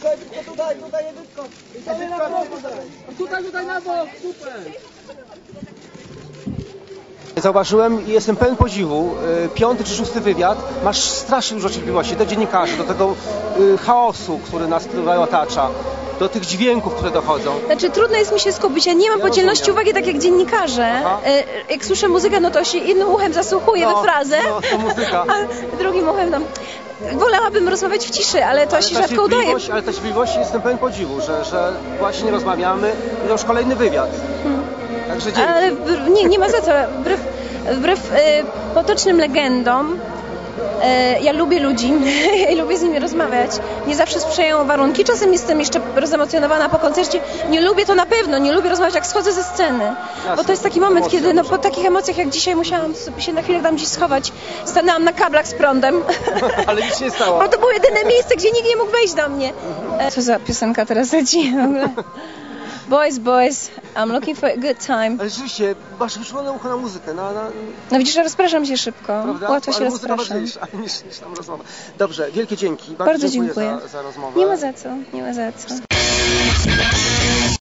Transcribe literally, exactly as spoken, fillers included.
Tutaj, tutaj, tutaj, jedynko. Tutaj na bok, tutaj, tutaj na bok, super. Zauważyłem i jestem pełen podziwu. Piąty czy szósty wywiad. Masz strasznie dużo cierpliwości do dziennikarzy, do tego chaosu, który nas tutaj otacza, do tych dźwięków, które dochodzą. Znaczy trudno jest mi się skupić, ja nie mam Ja podzielności rozumiem. uwagi tak jak dziennikarze. Aha. Jak słyszę muzykę, no to się jednym uchem zasłuchuję No, we frazę, no, to muzyka. a drugim uchem tam... Wolałabym rozmawiać w ciszy, ale to Ale się ta rzadko udaje. cierpliwość- Ale ta cierpliwość jestem pełen podziwu, że, że właśnie rozmawiamy i to już kolejny wywiad. Hmm. Także dzięki. Ale w- nie, nie ma za co. Wbrew, wbrew e, potocznym legendom, e, ja lubię ludzi i lubię z nimi rozmawiać. Nie zawsze sprzyjają warunki. Czasem jestem jeszcze rozemocjonowana po koncercie. Nie lubię to na pewno. Nie lubię rozmawiać, jak schodzę ze sceny. Bo to jest taki moment, Emocje kiedy no, muszą. po takich emocjach jak dzisiaj musiałam sobie się na chwilę tam gdzieś schować. Stanęłam na kablach z prądem. Ale nic się nie stało. Bo to było jedyne miejsce, gdzie nikt nie mógł wejść do mnie. E, Co za piosenka teraz leci w ogóle? Boys, boys, I'm looking for a good time. Ale rzeczywiście, masz wyczulone ucho na muzykę, na, na, No widzisz, rozpraszam się szybko. prawda? Łatwo się Ale muzyka rozpraszam. ważniejsza niż, niż tam rozmowa. Dobrze, wielkie dzięki. Bardzo, Bardzo dziękuję, dziękuję. Za, za rozmowę. Nie ma za co, nie ma za co.